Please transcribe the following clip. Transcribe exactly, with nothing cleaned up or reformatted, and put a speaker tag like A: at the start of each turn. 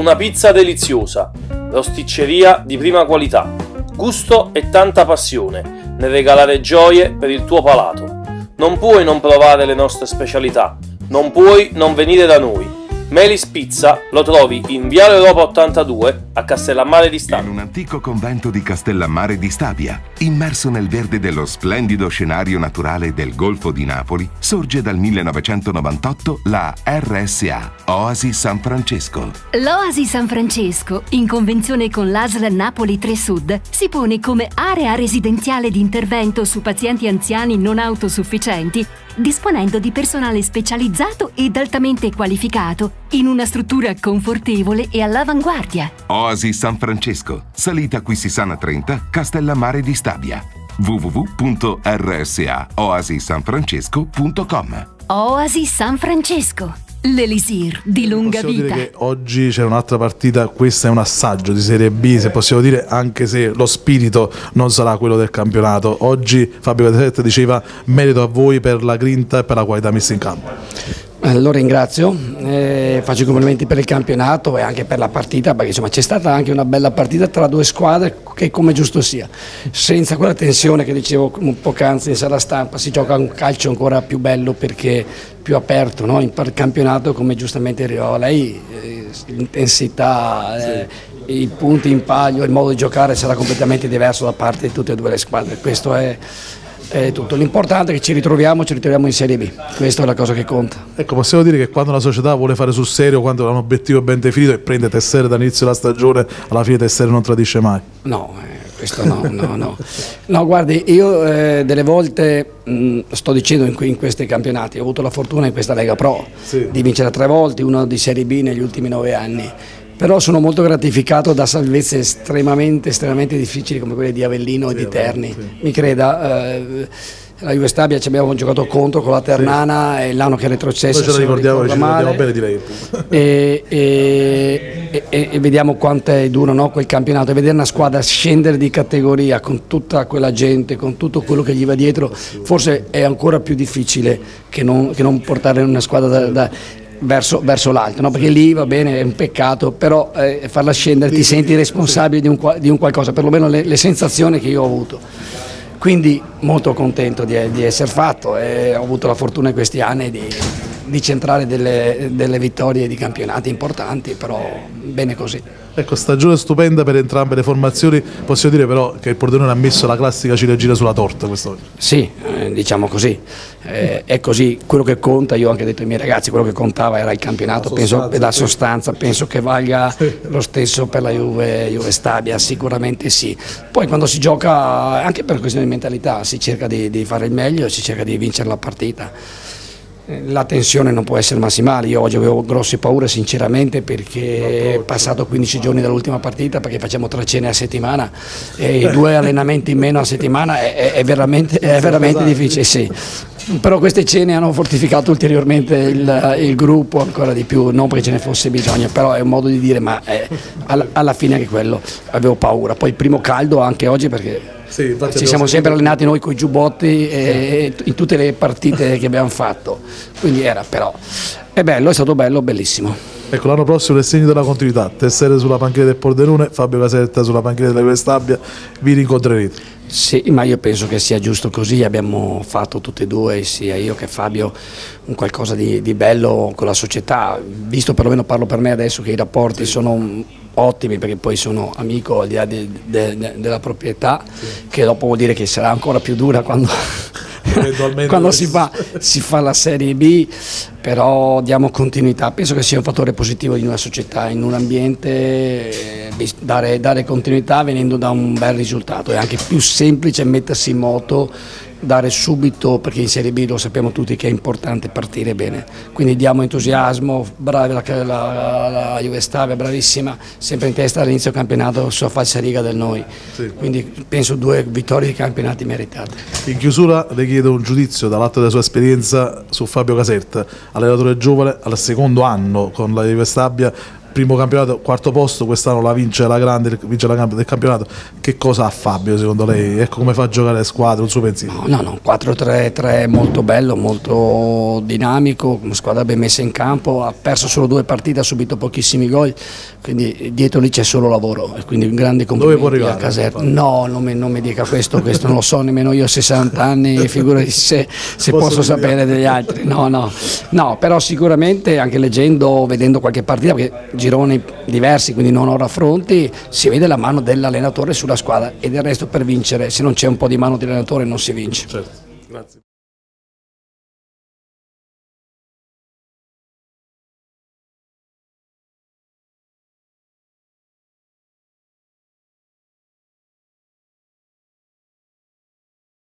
A: una pizza deliziosa, rosticceria di prima qualità, gusto e tanta passione nel regalare gioie per il tuo palato. Non puoi non provare le nostre specialità, non puoi non venire da noi. Melis Pizza lo trovi in Viale Europa ottantadue a Castellammare di Stabia.
B: In un antico convento di Castellammare di Stabia, immerso nel verde dello splendido scenario naturale del Golfo di Napoli, sorge dal millenovecentonovantotto la R S A, Oasi San Francesco.
C: L'Oasi San Francesco, in convenzione con l'A S L Napoli tre Sud, si pone come area residenziale di intervento su pazienti anziani non autosufficienti, disponendo di personale specializzato ed altamente qualificato, in una struttura confortevole e all'avanguardia.
B: Oasi San Francesco, salita Quisisana trenta, Castellammare di Stabia. w w w punto r s a oasi san francesco punto com.
C: Oasi San Francesco, l'elisir di lunga
D: possiamo
C: vita.
D: Dire che oggi c'è un'altra partita, questa è un assaggio di Serie B, se possiamo dire, anche se lo spirito non sarà quello del campionato. Oggi Fabio Caserta diceva merito a voi per la grinta e per la qualità messa in campo.
E: Lo ringrazio, eh, faccio i complimenti per il campionato e anche per la partita, perché insomma c'è stata anche una bella partita tra due squadre che come giusto sia, senza quella tensione che dicevo un po' poc'anzi in sala stampa. Si gioca un calcio ancora più bello perché più aperto, no? In campionato, come giustamente arrivava lei, eh, l'intensità, eh, sì. I punti in palio, il modo di giocare sarà completamente diverso da parte di tutte e due le squadre. Questo è È tutto. L'importante è che ci ritroviamo, ci ritroviamo in Serie B, questa è la cosa che conta.
D: Ecco, possiamo dire che quando la società vuole fare sul serio, quando ha un obiettivo ben definito e prende Tessere dall'inizio della stagione, alla fine Tessere non tradisce mai.
E: No, eh, questo no, no, no. No, guardi, io eh, delle volte, mh, sto dicendo in, in questi campionati, ho avuto la fortuna in questa Lega Pro sì. di vincere tre volte, uno di Serie B negli ultimi nove anni. Però sono molto gratificato da salvezze estremamente, estremamente difficili come quelle di Avellino sì, e di Terni. Sì. Mi creda, eh, la Juve Stabia ci abbiamo giocato contro con la Ternana sì. e l'anno che è retrocesso.
D: Noi ce la ricordiamo, ci ricordiamo bene di lei.
E: E, e, e, e vediamo quanto è duro, no, quel campionato, e vedere una squadra scendere di categoria con tutta quella gente, con tutto quello che gli va dietro, forse è ancora più difficile che non, che non portare una squadra da, da verso, verso l'alto, no? Perché lì va bene, è un peccato, però eh, farla scendere ti senti responsabile di un, di un qualcosa, perlomeno le, le sensazioni che io ho avuto. Quindi molto contento di, di essere fatto e ho avuto la fortuna in questi anni di, di centrare delle, delle vittorie di campionati importanti, però bene così.
D: Ecco, stagione stupenda per entrambe le formazioni, possiamo dire però che il Pordenone ha messo la classica ciliegina sulla torta quest'oggi.
E: Sì, eh, diciamo così, eh, è così, quello che conta, io ho anche detto ai miei ragazzi, quello che contava era il campionato, la penso, sostanza, la sostanza, penso che valga lo stesso per la Juve, Juve Stabia, sicuramente sì. Poi quando si gioca, anche per questione di mentalità, si cerca di, di fare il meglio e si cerca di vincere la partita. La tensione non può essere massimale, io oggi avevo grosse paure sinceramente perché è passato quindici giorni dall'ultima partita, perché facciamo tre cene a settimana e i due allenamenti in meno a settimana è, è veramente, è veramente difficile, sì. Però queste cene hanno fortificato ulteriormente il, il gruppo ancora di più, non perché ce ne fosse bisogno, però è un modo di dire, ma è, alla, alla fine anche quello, avevo paura. Poi il primo caldo anche oggi perché sì, ci siamo sempre allenati noi con i giubbotti e in tutte le partite che abbiamo fatto, quindi era però, è bello, è stato bello, bellissimo.
D: Ecco, l'anno prossimo è il segno della continuità, Tessere sulla panchina del Pordenone, Fabio Caserta sulla panchina della Juve Stabia, vi rincontrerete.
E: Sì, ma io penso che sia giusto così, abbiamo fatto tutti e due, sia io che Fabio, un qualcosa di, di bello con la società, visto perlomeno parlo per me adesso che i rapporti sono ottimi, perché poi sono amico al di là de, de, de, della proprietà, sì. Che dopo vuol dire che sarà ancora più dura quando, quando si, fa, si fa la Serie B, però diamo continuità, penso che sia un fattore positivo in una società, in un ambiente, dare, dare continuità venendo da un bel risultato, è anche più semplice mettersi in moto, dare subito, perché in Serie B lo sappiamo tutti che è importante partire bene, quindi diamo entusiasmo, bravi la, la, la, la Juve Stabia, bravissima, sempre in testa all'inizio del campionato, sulla falsariga del noi, sì. Quindi penso due vittorie di campionati meritate.
D: In chiusura le chiedo un giudizio dall'atto della sua esperienza su Fabio Caserta, allenatore giovane al secondo anno con la Juve Stabia, primo campionato, quarto posto, quest'anno la vince la grande, vince la del campionato. Che cosa ha Fabio secondo lei? Ecco, come fa a giocare le squadre, un suo pensiero?
E: No, no, no, quattro tre tre molto bello, molto dinamico, una squadra ben messa in campo, ha perso solo due partite, ha subito pochissimi gol, quindi dietro lì c'è solo lavoro, quindi un grande complimento.
D: Dove può arrivare?
E: A Caserta. No, non mi, non mi dica questo, questo non lo so nemmeno io, ho sessanta anni, figurati se, se posso, posso sapere degli altri. No, no, no, però sicuramente anche leggendo, vedendo qualche partita, perché gironi diversi, quindi non ho raffronti, si vede la mano dell'allenatore sulla squadra e del resto per vincere, se non c'è un po' di mano dell'allenatore non si vince.
D: Certo. Grazie.